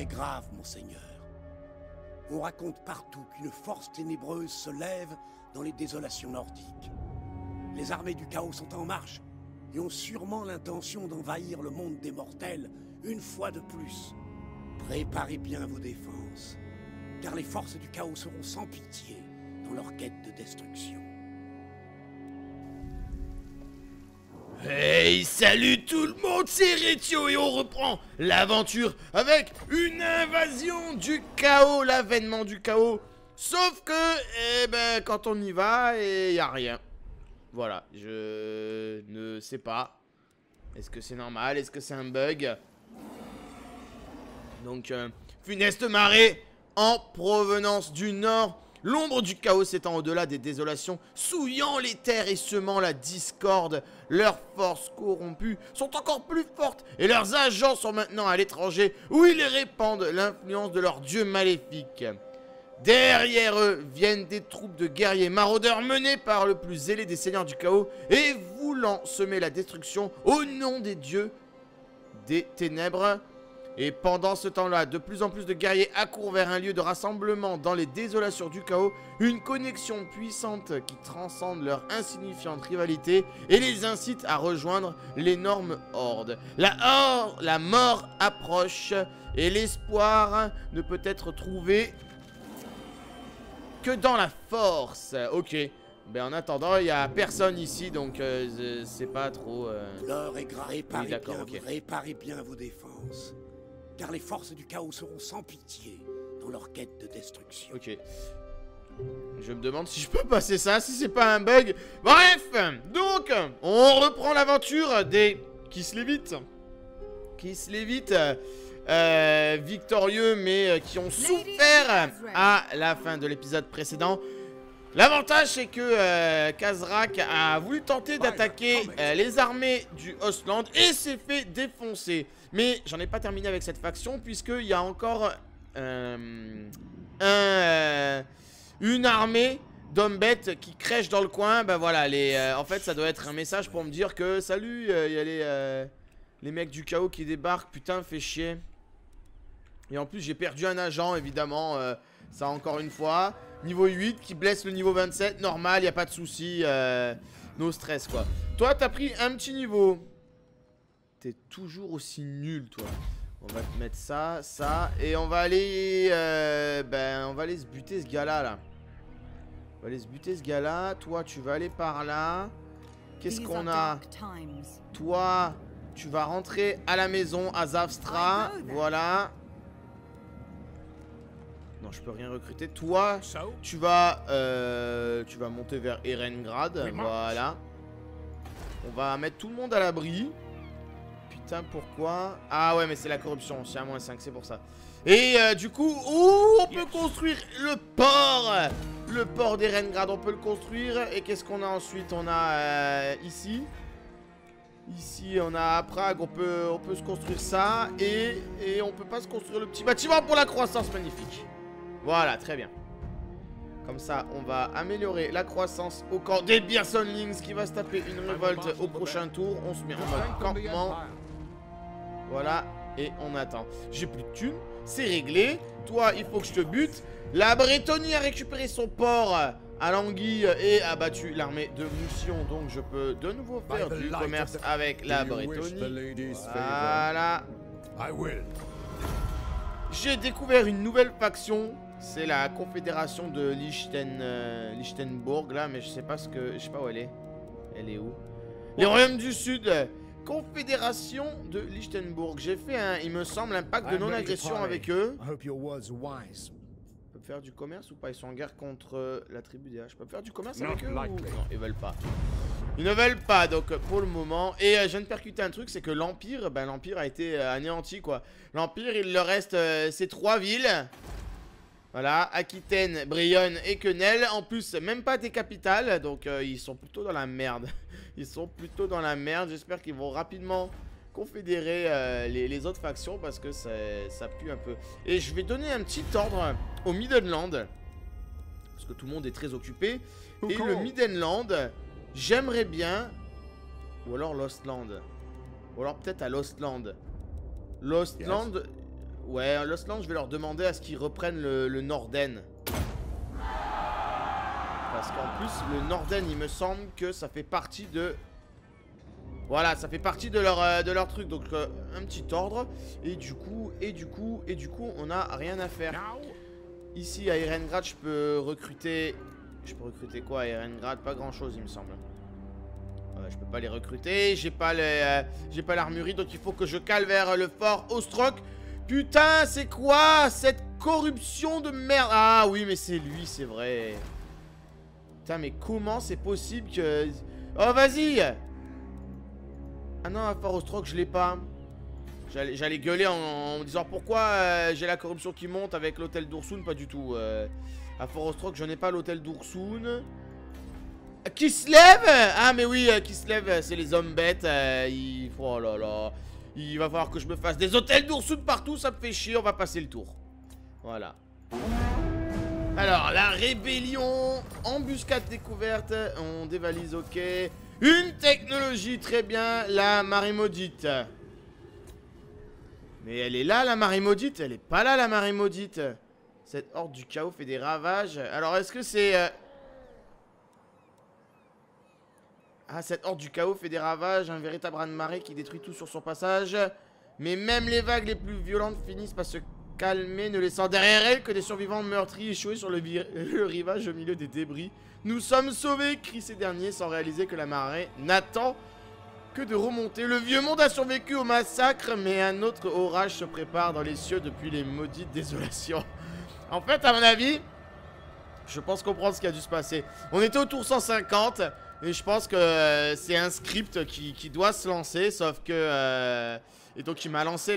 grave, monseigneur. On raconte partout qu'une force ténébreuse se lève dans les désolations nordiques. Les armées du chaos sont en marche et ont sûrement l'intention d'envahir le monde des mortels une fois de plus. Préparez bien vos défenses, car les forces du chaos seront sans pitié dans leur quête de destruction. Hey, salut tout le monde, c'est Retio et on reprend l'aventure avec une invasion du chaos, l'avènement du chaos. Sauf que, quand on y va, y a rien. Voilà, je ne sais pas. Est-ce que c'est normal? Est-ce que c'est un bug? Donc, funeste marée en provenance du nord. L'ombre du chaos s'étend au-delà des désolations, souillant les terres et semant la discorde. Leurs forces corrompues sont encore plus fortes et leurs agents sont maintenant à l'étranger où ils répandent l'influence de leurs dieux maléfiques. Derrière eux viennent des troupes de guerriers maraudeurs menés par le plus zélé des seigneurs du chaos et voulant semer la destruction au nom des dieux des ténèbres. Et pendant ce temps-là, de plus en plus de guerriers accourent vers un lieu de rassemblement dans les désolations du chaos, une connexion puissante qui transcende leur insignifiante rivalité et les incite à rejoindre l'énorme horde. La mort approche et l'espoir ne peut être trouvé que dans la force. Ok. Ben en attendant, il n'y a personne ici, donc c'est pas trop... L'heure est grave. Oui, Réparez bien vos défenses, car les forces du chaos seront sans pitié dans leur quête de destruction. Ok. Je me demande si je peux passer ça, si c'est pas un bug. Bref, donc, on reprend l'aventure des Kislevites. Victorieux, mais qui ont souffert à la fin de l'épisode précédent. L'avantage, c'est que Khazrak a voulu tenter d'attaquer les armées du Ostland et s'est fait défoncer. Mais j'en ai pas terminé avec cette faction, puisqu'il y a encore une armée d'hommes bêtes qui crèchent dans le coin. Ben voilà, en fait, ça doit être un message pour me dire que salut, il y a les mecs du chaos qui débarquent. Putain, fait chier. Et en plus, j'ai perdu un agent, évidemment, ça encore une fois. Niveau 8 qui blesse le niveau 27, normal, y a pas de souci, no stress quoi. Toi t'as pris un petit niveau. T'es toujours aussi nul toi. On va te mettre ça, et on va aller, on va aller se buter ce gars là. On va aller se buter ce gars là, toi tu vas aller par là. Qu'est-ce qu'on a? Toi tu vas rentrer à la maison à Zavstra, voilà. Non, je peux rien recruter. Toi, tu vas monter vers Erengrad. Voilà. On va mettre tout le monde à l'abri. Putain, pourquoi? Ah ouais, mais c'est la corruption. C'est à -5, c'est pour ça. Et du coup, on peut construire le port. Le port d'Erengrad, on peut le construire. Et qu'est-ce qu'on a ensuite? On a ici. Ici, on a à Prague. On peut se construire ça. Et on peut pas se construire le petit bâtiment pour la croissance magnifique. Voilà, très bien. Comme ça, on va améliorer la croissance au camp des Beersonlings qui va se taper une révolte au prochain tour. On se met en mode campement. Voilà, et on attend. J'ai plus de thunes, c'est réglé. Toi, il faut que je te bute. La Brétonie a récupéré son port à l'anguille et a battu l'armée de Moussion. Donc, je peux de nouveau faire du commerce avec la Brétonie. Voilà. J'ai découvert une nouvelle faction. C'est la confédération de Lichtenbourg là, mais je sais pas où elle est. Elle est où? Les royaumes du sud. Confédération de Lichtenbourg. J'ai fait il me semble, un pacte de non-agression avec eux. Je peux faire du commerce ou pas? Ils sont en guerre contre la tribu des H. Je peux faire du commerce avec eux ou... Non, ils veulent pas. Ils ne veulent pas, donc pour le moment. Et je viens de percuter un truc, c'est que l'Empire, l'Empire a été anéanti quoi. L'Empire, il leur reste ces 3 villes. Voilà, Aquitaine, Brionne et Quenelle. En plus, même pas des capitales. Donc, ils sont plutôt dans la merde. Ils sont plutôt dans la merde. J'espère qu'ils vont rapidement confédérer les autres factions. Parce que ça pue un peu. Et je vais donner un petit ordre au Middenland. Parce que tout le monde est très occupé. Et le Middenland, j'aimerais bien... Ou alors Lostland. Ou alors peut-être à Lostland. Lostland... Ouais, Lost Land, je vais leur demander à ce qu'ils reprennent le Norden. Parce qu'en plus, le Norden, il me semble que ça fait partie de... Voilà, ça fait partie de leur truc. Donc, un petit ordre. Et du coup, on n'a rien à faire. Ici, à Erengrad, je peux recruter... Je peux recruter quoi à Erengrad? Pas grand-chose, il me semble. Je peux pas les recruter. J'ai pas l'armurerie, donc il faut que je cale vers le fort Ostrok. Putain, c'est quoi cette corruption de merde? Ah oui, mais c'est lui, c'est vrai. Putain, mais comment c'est possible que... Oh, vas-y. Ah non, à fort Ostrok, je l'ai pas. J'allais gueuler en me disant pourquoi j'ai la corruption qui monte avec l'hôtel d'Ursun. Pas du tout. À fort Ostrok, je n'ai pas l'hôtel d'Ursun. Kislev. Ah mais oui, Kislev, c'est les hommes bêtes. Oh là là. Il va falloir que je me fasse des hôtels d'Ursun partout. Ça me fait chier, on va passer le tour. Voilà. Alors, la rébellion. Embuscade découverte. On dévalise, ok. Une technologie, très bien. La marée maudite. Mais elle est là, la marée maudite. Elle est pas là, la marée maudite. Cette horde du chaos fait des ravages. Alors, est-ce que c'est... Ah, cette horde du chaos fait des ravages, un véritable raz-de-marée qui détruit tout sur son passage. Mais même les vagues les plus violentes finissent par se calmer, ne laissant derrière elles que des survivants meurtris échoués sur le rivage au milieu des débris. Nous sommes sauvés, crient ces derniers, sans réaliser que la marée n'attend que de remonter. Le vieux monde a survécu au massacre, mais un autre orage se prépare dans les cieux depuis les maudites désolations. En fait, à mon avis, je pense comprendre ce qui a dû se passer. On était au tour 150... Et je pense que c'est un script qui doit se lancer, sauf que... et donc il m'a lancé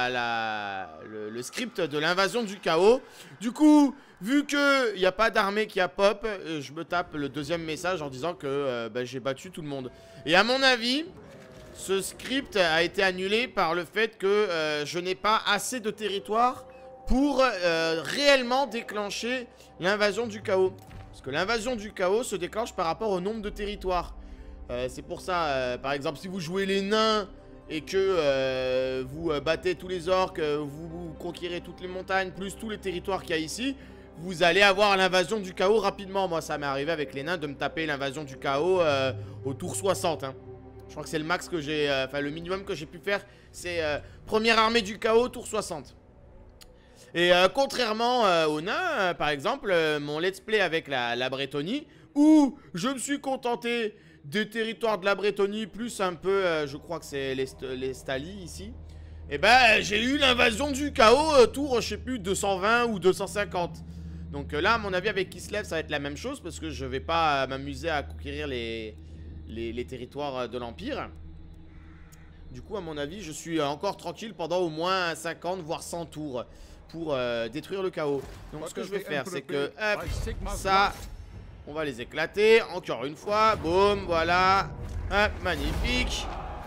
le script de l'invasion du chaos. Du coup, vu qu'il n'y a pas d'armée qui a pop, je me tape le deuxième message en disant que j'ai battu tout le monde. Et à mon avis, ce script a été annulé par le fait que je n'ai pas assez de territoire pour réellement déclencher l'invasion du chaos. Parce que l'invasion du chaos se déclenche par rapport au nombre de territoires. C'est pour ça, par exemple, si vous jouez les nains et que vous battez tous les orques, vous conquérez toutes les montagnes, plus tous les territoires qu'il y a ici, vous allez avoir l'invasion du chaos rapidement. Moi, ça m'est arrivé avec les nains de me taper l'invasion du chaos au tour 60. Hein. Je crois que c'est le max que j'ai... Enfin, le minimum que j'ai pu faire, c'est première armée du chaos, tour 60. Et contrairement aux nains, par exemple, mon let's play avec la Brettonie, où je me suis contenté des territoires de la Brettonie, plus un peu, je crois que c'est les Stali ici, et ben j'ai eu l'invasion du chaos, tour, je sais plus, 220 ou 250. Donc là, à mon avis, avec Kislev, ça va être la même chose, parce que je vais pas m'amuser à conquérir les territoires de l'Empire. Du coup, à mon avis, je suis encore tranquille pendant au moins 50, voire 100 tours. Pour détruire le chaos. Donc ce que je vais faire, c'est que hop, ça, on va les éclater. Encore une fois, boum, voilà. Hop, magnifique.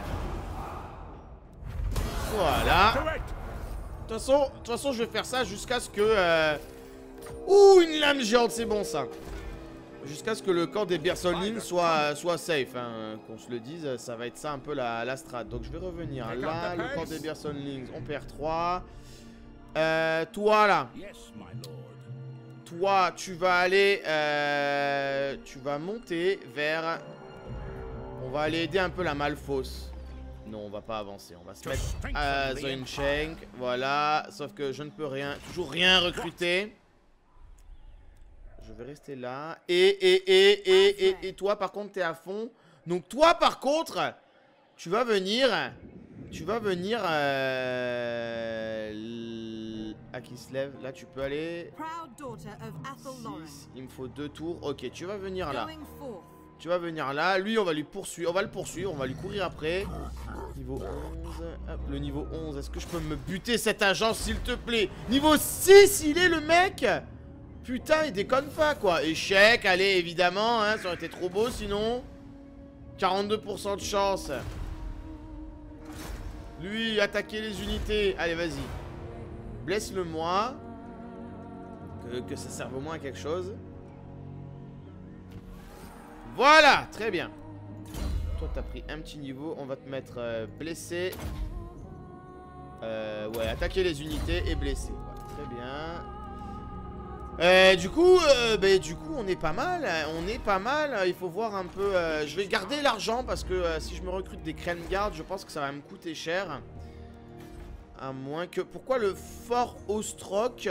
Voilà. De toute façon, je vais faire ça jusqu'à ce que... Ouh, une lame géante, c'est bon ça. Jusqu'à ce que le camp des Bersonlings soit safe. Hein. Qu'on se le dise, ça va être ça un peu la strat. Donc je vais revenir là, le camp des Bersonlings, on perd 3. Toi là, toi tu vas aller, tu vas monter vers, on va aller aider un peu la Malfos. Non, on va pas avancer, on va se mettre à Zoincheng, voilà, sauf que je ne peux toujours rien recruter. Je vais rester là, et toi par contre t'es à fond, donc toi par contre, tu vas venir à Kislev, là tu peux aller 6, il me faut 2 tours. Ok, tu vas venir là. Tu vas venir là, lui on va lui poursuivre, on va le poursuivre, on va lui courir après. Niveau 11, hop, le niveau 11, est-ce que je peux me buter cet agent s'il te plaît? Niveau 6, il est le mec. Putain, il déconne pas quoi. Échec, allez évidemment, hein, ça aurait été trop beau sinon. 42% de chance. Lui, attaquer les unités. Allez, vas-y. Blesse-le moi. Que ça serve au moins à quelque chose. Voilà, très bien. Toi, t'as pris un petit niveau. On va te mettre blessé. Ouais, attaquer les unités et blesser. Ouais, très bien. Du coup, on est pas mal. On est pas mal. Il faut voir un peu. Je vais garder l'argent parce que si je me recrute des Kremgarde, je pense que ça va me coûter cher. À moins que... Pourquoi le fort Ostrok?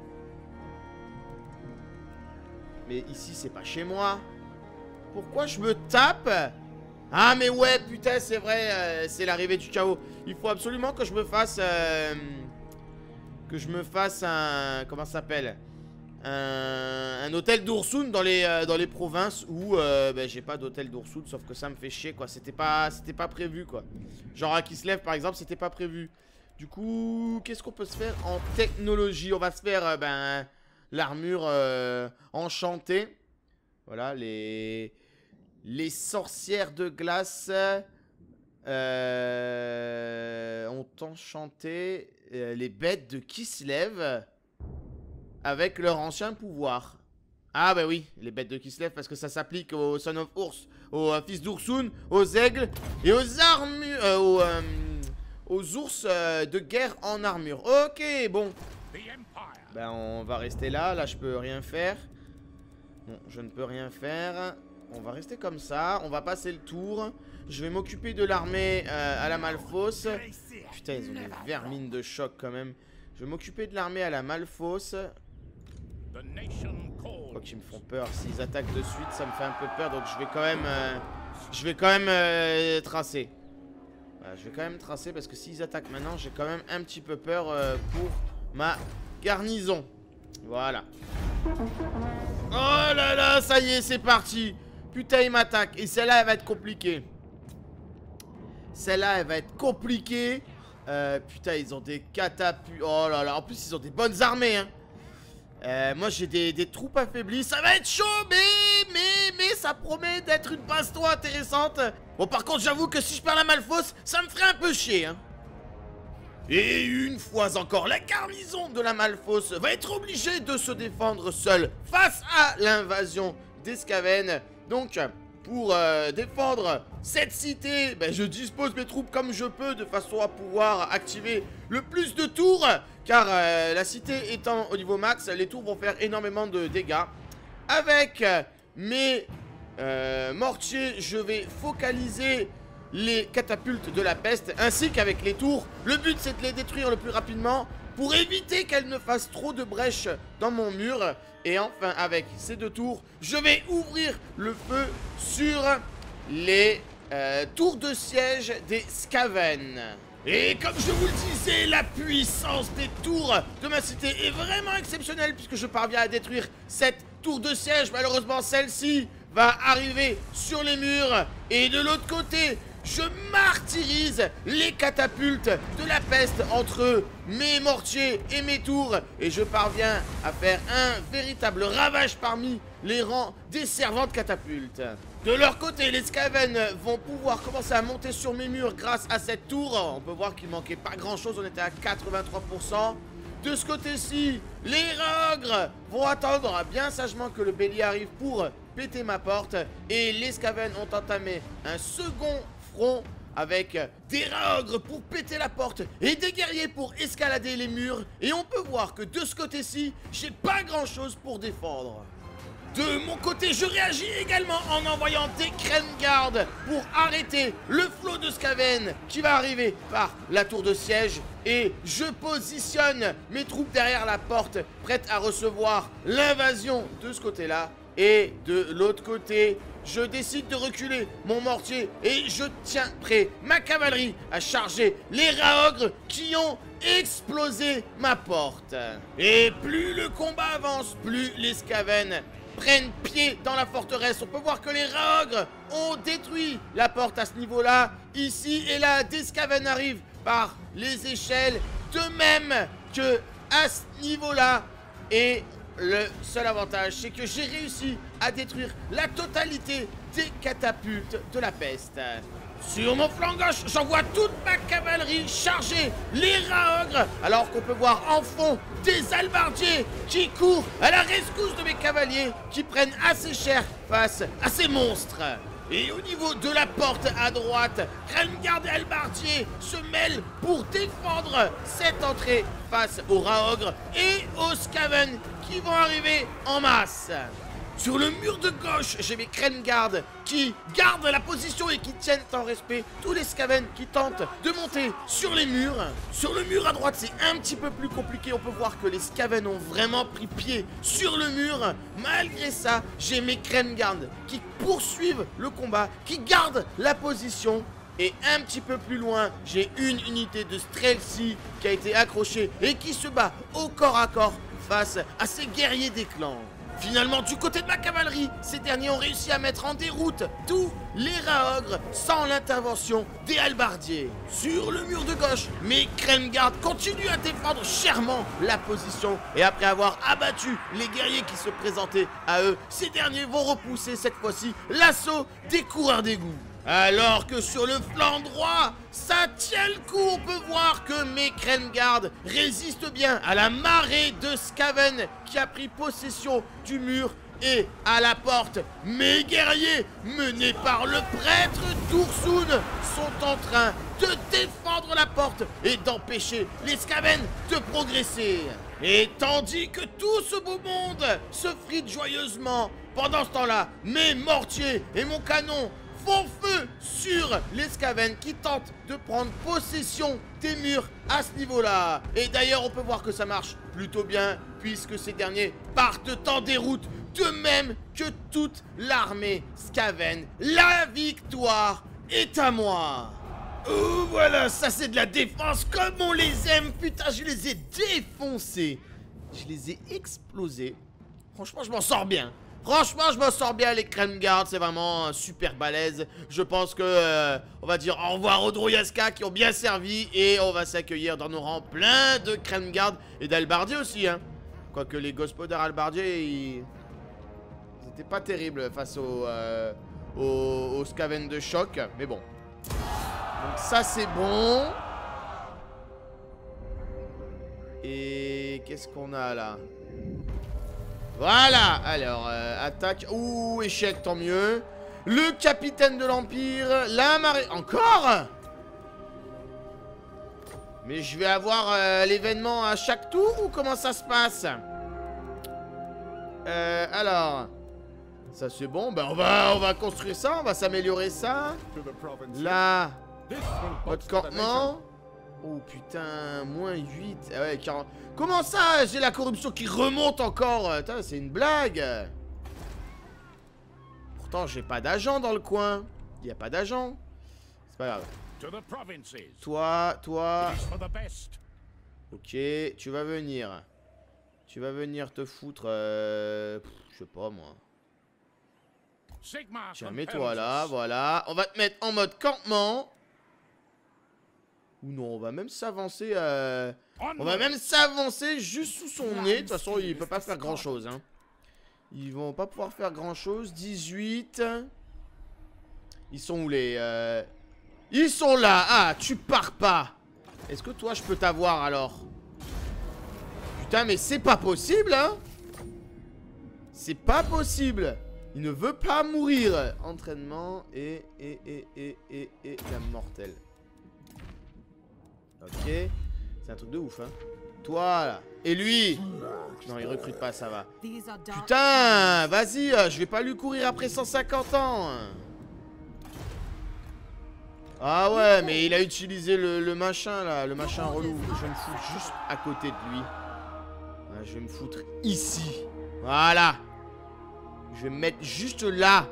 Mais ici, c'est pas chez moi. Pourquoi je me tape? Ah, mais ouais, putain, c'est vrai, c'est l'arrivée du chaos. Il faut absolument que je me fasse... un... Comment ça s'appelle? Un hôtel d'Ursun dans les provinces où j'ai pas d'hôtel d'Ursun, sauf que ça me fait chier, quoi. C'était pas prévu, quoi. Genre à Kislev, par exemple, c'était pas prévu. Du coup, qu'est-ce qu'on peut se faire en technologie? On va se faire l'armure enchantée. Voilà, les sorcières de glace ont enchanté les bêtes de Kislev avec leur ancien pouvoir. Ah bah oui, les bêtes de Kislev, parce que ça s'applique aux Son of Urs, aux fils d'Ursun, aux aigles et aux armures, aux ours de guerre en armure. Ok, bon. Ben on va rester là. Là je peux rien faire. Non, je ne peux rien faire. On va rester comme ça. On va passer le tour. Je vais m'occuper de l'armée à la Malfausse. Putain, ils ont des vermines de choc quand même. Je vais m'occuper de l'armée à la Malfausse. Quoi qu'ils me font peur. S'ils attaquent de suite, ça me fait un peu peur. Donc je vais quand même tracer. Je vais quand même tracer parce que s'ils attaquent maintenant, j'ai quand même un petit peu peur pour ma garnison. Voilà. Oh là là, ça y est, c'est parti. Putain, ils m'attaquent. Et celle-là, elle va être compliquée. Celle-là, elle va être compliquée. Putain, ils ont des catapultes. Oh là là, en plus, ils ont des bonnes armées, hein. Moi, j'ai des troupes affaiblies. Ça va être chaud, mais ça promet d'être une baston intéressante. Bon, par contre, j'avoue que si je perds la Malfausse, ça me ferait un peu chier, hein. Et une fois encore, la garnison de la Malfausse va être obligée de se défendre seule face à l'invasion des Skaven. Donc, pour défendre cette cité, je dispose mes troupes comme je peux de façon à pouvoir activer le plus de tours. Car la cité étant au niveau max, les tours vont faire énormément de dégâts. Avec mes mortiers, je vais focaliser les catapultes de la peste ainsi qu'avec les tours. Le but, c'est de les détruire le plus rapidement pour éviter qu'elles ne fassent trop de brèches dans mon mur. Et enfin, avec ces deux tours, je vais ouvrir le feu sur les tours de siège des Skaven. Et comme je vous le disais, la puissance des tours de ma cité est vraiment exceptionnelle puisque je parviens à détruire cette tour de siège. Malheureusement, celle-ci va arriver sur les murs. Et de l'autre côté, je martyrise les catapultes de la peste entre mes mortiers et mes tours. Et je parviens à faire un véritable ravage parmi les rangs des servantes catapultes. De leur côté, les Skaven vont pouvoir commencer à monter sur mes murs grâce à cette tour. On peut voir qu'il manquait pas grand chose, on était à 83%. De ce côté-ci, les Rogres vont attendre bien sagement que le bélier arrive pour péter ma porte. Et les Skaven ont entamé un second front avec des Rogres pour péter la porte et des guerriers pour escalader les murs. Et on peut voir que de ce côté-ci, j'ai pas grand-chose pour défendre. De mon côté, je réagis également en envoyant des Kremgarde pour arrêter le flot de Skaven qui va arriver par la tour de siège. Et je positionne mes troupes derrière la porte, prêtes à recevoir l'invasion de ce côté-là. Et de l'autre côté, je décide de reculer mon mortier et je tiens prêt ma cavalerie à charger les Raogres qui ont explosé ma porte. Et plus le combat avance, plus les Skaven prennent pied dans la forteresse. On peut voir que les Raogres ont détruit la porte à ce niveau-là. Ici et là, des Skaven arrivent par les échelles, de même que à ce niveau-là. Et le seul avantage, c'est que j'ai réussi à détruire la totalité des catapultes de la peste. Sur mon flanc gauche, j'envoie toute ma cavalerie charger les Raogres, alors qu'on peut voir en fond des halbardiers qui courent à la rescousse de mes cavaliers qui prennent assez cher face à ces monstres. Et au niveau de la porte à droite, Kremgard et Halbardier se mêlent pour défendre cette entrée face aux rats ogres et aux Skaven qui vont arriver en masse. Sur le mur de gauche, j'ai mes Kremgard qui gardent la position et qui tiennent en respect tous les Skaven qui tentent de monter sur les murs. Sur le mur à droite, c'est un petit peu plus compliqué. On peut voir que les Skaven ont vraiment pris pied sur le mur. Malgré ça, j'ai mes Kremgard qui poursuivent le combat, qui gardent la position. Et un petit peu plus loin, j'ai une unité de Streltsy qui a été accrochée et qui se bat au corps à corps face à ces guerriers des clans. Finalement, du côté de ma cavalerie, ces derniers ont réussi à mettre en déroute tous les rats ogres sans l'intervention des halbardiers. Sur le mur de gauche, mes Kremgard continuent à défendre chèrement la position. Et après avoir abattu les guerriers qui se présentaient à eux, ces derniers vont repousser cette fois-ci l'assaut des coureurs d'égout. Alors que sur le flanc droit, ça tient le coup, on peut voir que mes Kremgard résistent bien à la marée de Skaven qui a pris possession du mur et à la porte. Mes guerriers, menés par le prêtre d'Ursun, sont en train de défendre la porte et d'empêcher les Skaven de progresser. Et tandis que tout ce beau monde se frite joyeusement, pendant ce temps-là, mes mortiers et mon canon font feu sur les Skaven qui tentent de prendre possession des murs à ce niveau-là. Et d'ailleurs, on peut voir que ça marche plutôt bien, puisque ces derniers partent en déroute, de même que toute l'armée Skaven. La victoire est à moi. Oh, voilà, ça c'est de la défense comme on les aime. Putain, je les ai défoncés. Je les ai explosés. Franchement, je m'en sors bien. Franchement, je me sors bien, les Kremgard, c'est vraiment super balèze. Je pense que, on va dire au revoir aux Droyaska qui ont bien servi. Et on va s'accueillir dans nos rangs plein de Kremgard et d'Halbardier aussi, hein. Quoique les Gospodar Halbardier, ils étaient pas terribles face aux Skaven de choc. Mais bon. Donc ça, c'est bon. Et qu'est-ce qu'on a là ? Voilà, alors, attaque. Ouh, échec, tant mieux. Le capitaine de l'Empire, la marée. Encore ? Mais je vais avoir l'événement à chaque tour ou comment ça se passe ? Alors. Ça c'est bon, ben on va construire ça, on va s'améliorer ça. Là, votre campement. Oh putain, moins 8. Ah ouais, 40. Comment ça, j'ai la corruption qui remonte encore? C'est une blague. Pourtant, j'ai pas d'agent dans le coin. Il n'y a pas d'agent. C'est pas grave. Toi. Ok, tu vas venir. Tu vas venir te foutre. Je sais pas moi. Tiens, mets-toi là, voilà. On va te mettre en mode campement. Ou non, on va même s'avancer. On va même s'avancer juste sous son nez. De toute façon, il peut pas faire grand chose. Hein. Ils vont pas pouvoir faire grand chose. 18. Ils sont où les. Ils sont là. Ah, tu pars pas. Est-ce que toi, je peux t'avoir alors? Putain, mais c'est pas possible, hein. C'est pas possible. Il ne veut pas mourir. Entraînement et la mortelle. Ok. C'est un truc de ouf, hein. Toi, là. Et lui. Non, il recrute pas, ça va. Putain, vas-y, je vais pas lui courir après 150 ans. Ah ouais, mais il a utilisé le machin, là. Le machin relou. Je vais me foutre juste à côté de lui. Ouais, je vais me foutre ici. Voilà. Je vais me mettre juste là.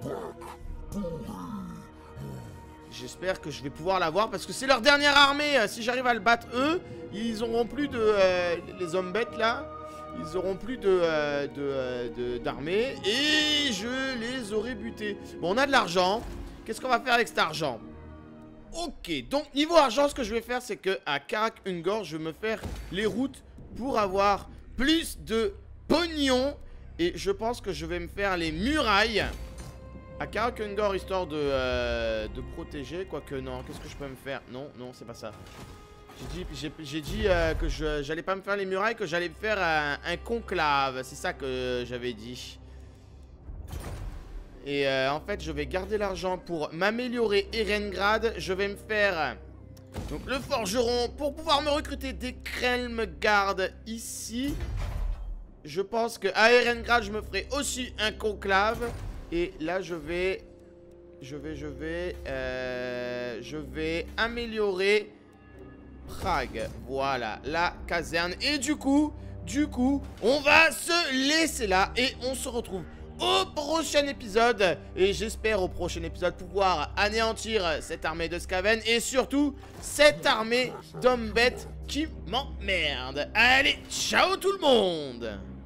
J'espère que je vais pouvoir l'avoir parce que c'est leur dernière armée. Si j'arrive à le battre eux, ils auront plus de... les hommes bêtes là, ils auront plus d'armée et je les aurai butés. Bon, on a de l'argent. Qu'est-ce qu'on va faire avec cet argent? Ok, donc niveau argent, ce que je vais faire, c'est que à Karak Ungor, je vais me faire les routes pour avoir plus de pognon. Et je pense que je vais me faire les murailles à Karak Ungor, histoire de protéger. Quoique non, qu'est-ce que je peux me faire? Non, non, c'est pas ça. J'ai dit que j'allais pas me faire les murailles, que j'allais me faire un conclave. C'est ça que j'avais dit. Et en fait, je vais garder l'argent pour m'améliorer Erengrad. Je vais me faire donc le forgeron pour pouvoir me recruter des Krelmgarde ici. Je pense que à Erengrad, je me ferai aussi un conclave. Et là, je vais améliorer Prague. Voilà, la caserne. Et du coup, on va se laisser là et on se retrouve au prochain épisode. Et j'espère au prochain épisode pouvoir anéantir cette armée de Skaven et surtout cette armée d'hommes bêtes qui m'emmerde. Allez, ciao tout le monde!